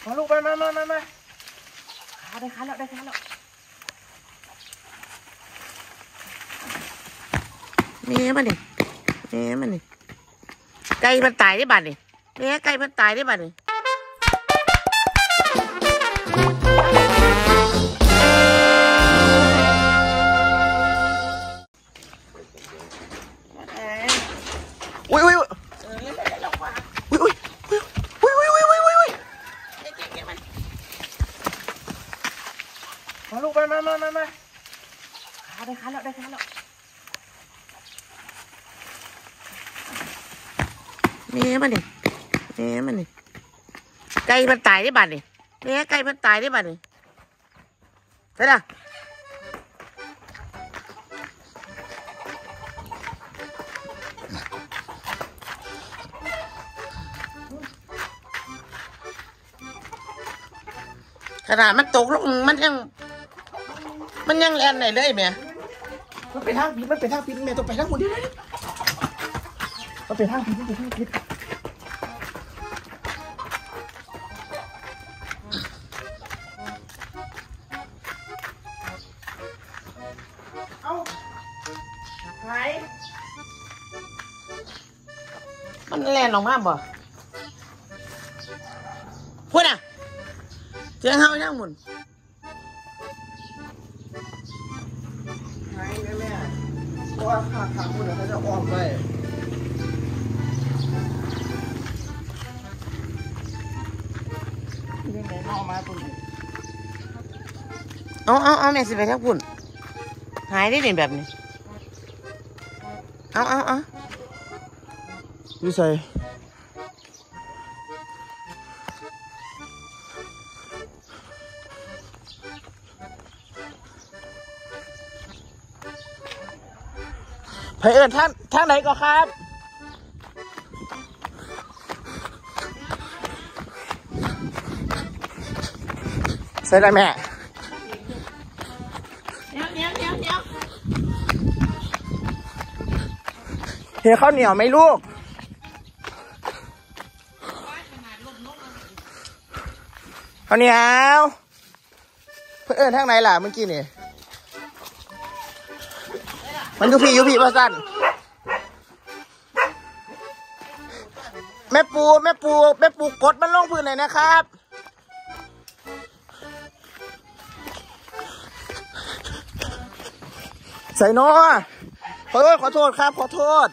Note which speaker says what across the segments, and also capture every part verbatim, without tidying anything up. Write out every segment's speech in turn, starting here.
Speaker 1: มาลูกมามามามามาขาได้ขาแล้วได้ขาแล้ว
Speaker 2: นี่มันนี่นี่มันนี่ไก่มันตายได้บ้านนี่นี่ไก่มันตายได้บ้านนี่อุ้ยอุ้ยอุ้ยอุ้ยอุ้ยอุ้ยอุ้ยอุ้ยอุ้ยอุ้ย
Speaker 1: มาลูกมามามามามาขาได้ขาแล้วได้ขาแล้ว
Speaker 2: นี่มันนี่นี่มันนี่ไก่มันตายได้บ้านนี่นี่ไก่มันตายได้บ้านนี่ใช่ไหมขนาดมันตกลงมันยังมันยังแลนไหนเลยแม่
Speaker 1: มันไปทางผิดมันไปทางผิดแม่ต้องไปทางคนเดียวมันไปทางผิดมันไปทางผิดเอาหาย
Speaker 2: มันแลนออกมาบ่พูดอ่ะเจ้าเฮาย่างหมุน
Speaker 1: หายแม่แม่เพราะว่าขาขาคนเขาจะออมไปยังไงมาออกมาตรงนี้
Speaker 2: เอาเอาเอาแม่สิไปทักปุ่นหายได้เด่นแบบนี้เอาเอาเอา
Speaker 1: วิสัยไปเอิญท่านทางไหนก็ครับใส่ได้แม่
Speaker 2: เดี๋ยวเดี๋ยวเดี๋ยวเดี๋ยว
Speaker 1: เฮียข้าวเหนียวไหมลูกข้าวเหนียวเพื่อนเอิญทางไหนล่ะเมื่อกี้นี่มันยุพี่ยุพี่ว่าสั้นแม่ปูแม่ปูแม่ปูกดมันลงพื้นหน่อยนะครับใส่น้อขอโทษขอโทษครับขอโทษ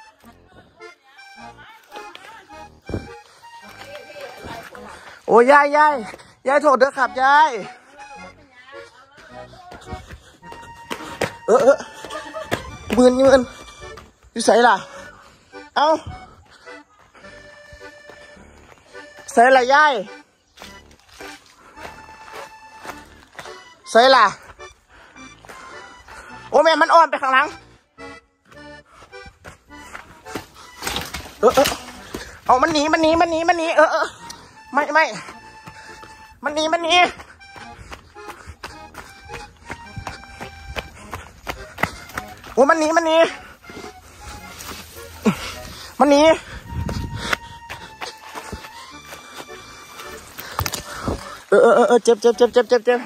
Speaker 1: โอ้ยายยายยายโทษเด้อครับยายเออเออมืนมืนอยู่ใส่ล่ะเอาใส่ละยายใส่ล่ะโอ้แม่มันอ่อนไปข้างหลังเออเออเอามันหนีมันหนีมันหนีมันหนีเออเออไม่ไม่มันหนีมันหนีโอ้มันหนีมันหนีมันหนีเออเออเออเจ็บเจ็บเจ็บเจ็บเจ็บเจ็บ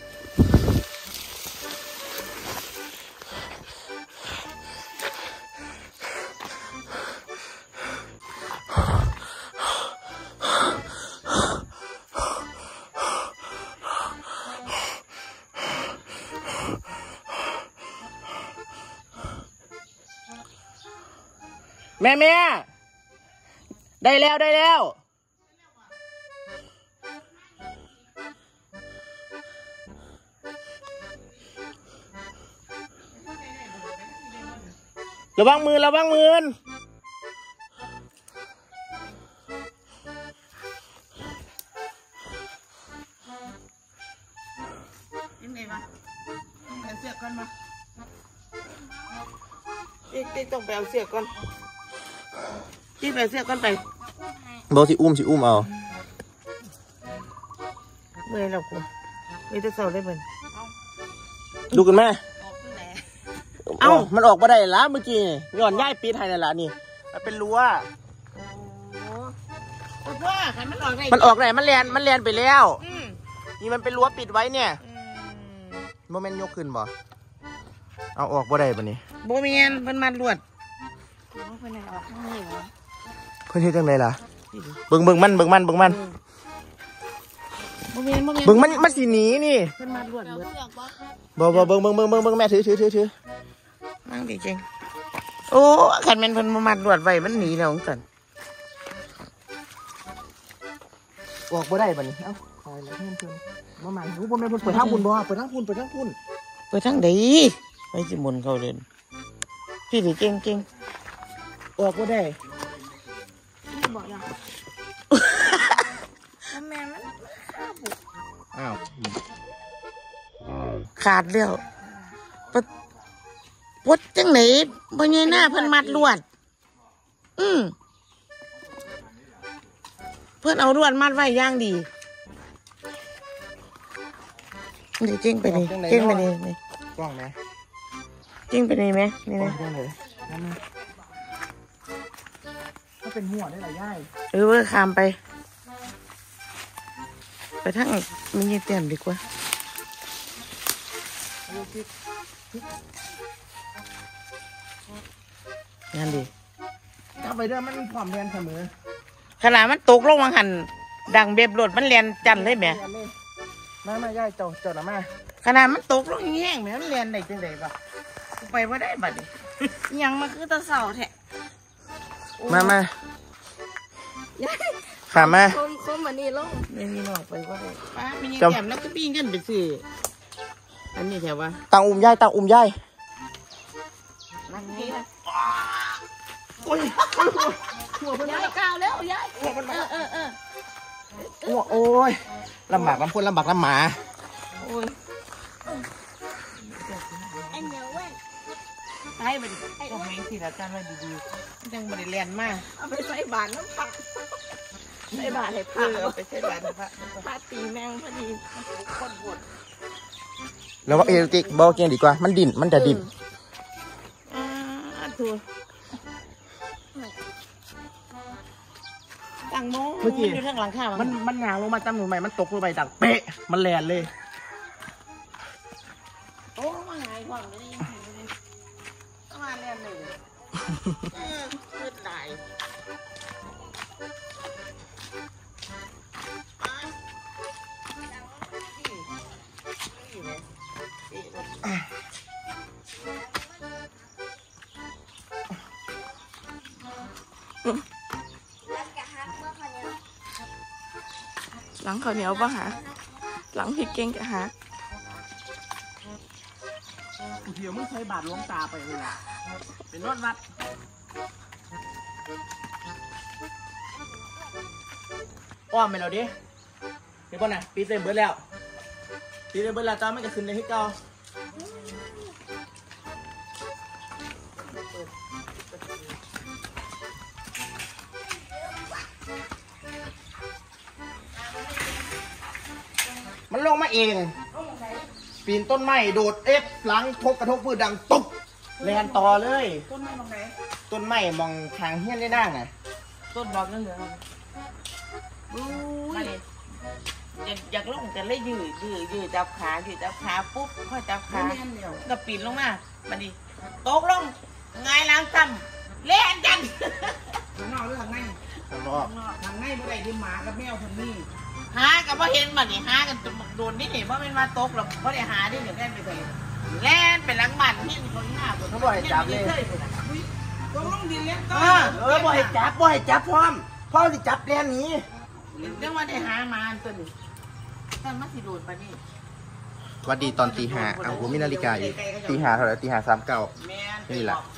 Speaker 1: แม่แม่ได้แล้วได้แล้วระวังมือระวังมือ
Speaker 2: ยังไงมาเอาเสือกก่อนมาติ๊กติ๊กต้องไปเอาเสือกก่อนติ๊กไปเอาเสือกก่อนไป
Speaker 1: บอกสิอุ้มสิอุ้มเอา
Speaker 2: เมื่อยแล้วกูไม่ได้เศร้าได้เหมือน
Speaker 1: ดูกันแม่เอ้ามันออกมาได้แล้วเมื่อกี้ย้อนย่ายปีนให้นั่นแหละนี่เป็นรั้ว
Speaker 2: ว่าขันมันออกได้
Speaker 1: มันออกไหนมันแลนมันแลนไปแล้ว
Speaker 2: อืม
Speaker 1: นี่มันเป็นรั้วปิดไว้เนี่ย
Speaker 2: อืม
Speaker 1: โมเมนต์ยกขึ้นบ่เอาออกบ่ได้ปะนี่
Speaker 2: โบเมียนเพิ่นมัดลวด
Speaker 3: เพิ่นออกข้างนี้เหรอ
Speaker 1: เพื่อนเฮ็ดจังไดล่ะเบิ่งเบิ่งมันเบิ่งมันเบิ่งมัน
Speaker 2: โบเมียนโบเมียน
Speaker 1: เบิ่งมันมันสิหนีนี่
Speaker 2: เพิ่นมัดลวด
Speaker 3: เดี๋ยว
Speaker 2: เบิด
Speaker 3: เพิ่งออกบ่
Speaker 1: บ่บ่เบิ่งเบิ่งเบิ่งเบิ่งเบิ่งแม่ถือถือถือถือ
Speaker 2: นั่งดีจริงโอ้ขันแม่นเพิ่นบ่มัดลวดไว้มันหนีแล้วจังซั่น
Speaker 1: ออกบ่ได้ปะนี่เอ้าตายแล้วเพื่อนเพื่อนบ่มาหูบ่แม่นเพิ่นเปิดทางพุ่นบ่เปิดทางพุ่นเปิดทางพุ่น
Speaker 2: ไปทางใดไปสิหมุนเข้าเดินพี่ดิเก่งเก่ง
Speaker 1: ออกบ่ได้
Speaker 3: ไม่บอกยังแล้วแม่มันข้าวบุก
Speaker 1: อ้าว
Speaker 2: ขาดแล้วปะปดจังไหนบ่ใหญ่หน้าเพิ่นมัดลวด อืมเพิ่นเอาลวดมัดไว้อย่างดีนี่เก่งไปนี่เก่งไปนี่นี่
Speaker 1: กล้องไหม
Speaker 2: เก่งไปนี่ไหมนี่
Speaker 1: กล้อ
Speaker 2: นะ
Speaker 1: งได้เลยนั่นนะถ้าเป็นหัวได้หลายย่าย
Speaker 2: เออเว้ยข้ามไป ไปทางมันยังเต็มดีกว่างานดี
Speaker 1: กลับไปเด้อมันพร้อมเรียนเสมอ
Speaker 2: ขนาดมันตกลงวังหันดังเบบรถมันเรียนจันเลยแหม
Speaker 1: มามาย่ายเจ้าเจ้าหน่ะมา
Speaker 2: ขนาดมันตกลงแห้งๆแหมมันเรียนได้จังไดปะกูไปว่าได้บัดนี้
Speaker 3: ยังมาคือตะเสาแท้
Speaker 1: มามา
Speaker 3: ยาย
Speaker 1: ขามา
Speaker 3: คมคมอันนี้ลง
Speaker 2: ไม่มีนอกไปว่าได้ป้าไม่ยัง
Speaker 1: จำ
Speaker 2: แถมแล้วก็ปีเงินไปซื้ออันนี้แถวว่า
Speaker 1: ตังอุ้มย่ายตังอุ้มย่าย
Speaker 2: รักนี้
Speaker 1: โอ้ย
Speaker 3: ยายก้าวแล้วยายเออเออเออ
Speaker 1: โอ้ยลำบากลำพ้นลำบากลำหมา
Speaker 2: โอ้ย
Speaker 3: อันเดียวเว้ย
Speaker 2: ตายไปดิก็ไม่สิละกันไว้ดีๆยังบริเรียนมาก
Speaker 3: เอาไปใส่บาทน้ำผักใส่บาทให้
Speaker 2: เอ
Speaker 3: ผัก
Speaker 2: อเอาไปใช้บ้านพระ
Speaker 3: ผักตีแมงพอดี
Speaker 2: คนปวด
Speaker 1: แล้วว่าเอลติกบอกเก่งดีกว่ามันดิ่นมันจะดิ่น
Speaker 2: อ่าถูกตั้งโมมันอยู่ทางหลังข้าว
Speaker 1: มันมันงางลงมาตามหนูใหม่มันตกลงไปดังเป๊ะมันแลนเลย
Speaker 2: โอ้มาหายก่อนเลยยังหายเลยก็มาเรียนเลยเออเลือดไหล
Speaker 3: หลังข้าวเหนียวป่ะฮะหลังพริกเก่งกะฮะ
Speaker 1: เดี๋ยวมึงใช้บาดล้วงตาไปเลยอ่ะเป็นรถวัดอ้อมไปแล้วดิเดี๋ยวก่อนนะปีเต็มเบิร์ดแล้วปีเต็มเบิร์ดแล้วจ้าไม่จะขึ้นในที่เก่ามันลงมาเองปีนต้นไม้โดดเอฟหลังทกกระทบพื้นดังตุ๊บแลนต่อเลย
Speaker 2: ต้นไม้ตรงไหน
Speaker 1: ต้นไม้มองทางเฮี้ยนได้นั่งไง
Speaker 2: ต้นบอกนั่นเหรออุ้ยอยากอยากลงกันเลยยืดยืดยืดจับขายืดจับขาปุ๊บค่อยจับขาก็ปีนลงมาบัดนี้ตกลงไงล้างซ้ำเล่นกัน
Speaker 4: ข้างนอกหรือข้างใน
Speaker 1: ข้างนอก
Speaker 4: ข้างในบ่ได้ที่หมากับแมวคนนี้
Speaker 2: หากับว่าเห็นบัดนี้หากันจนโดนนี่เห็นว่าเป็นว่าตกหรอกเพราะได้หาที่เดี๋ยวแล่นไปเลยแล่นไปหลังบ้านที่คนหน้าคน
Speaker 1: เขาบอกให้จับเลย
Speaker 4: ตรงลงดินเลี้ยงต้
Speaker 1: เออเออบ่ให้จับบ่ให้จับพร้อมพ่อสิจับแลนหนี้
Speaker 2: เรื่องว่าได้หามาตัวนี้ท่านมาสิโดนปะนี่
Speaker 1: สวัสดีตอนตีห้าอ้าวผมมีนาฬิกาอยู่ตีห้าเท่าไหร่ตีห้าสามเก้า
Speaker 2: แม่
Speaker 1: นี่แหละ
Speaker 2: บ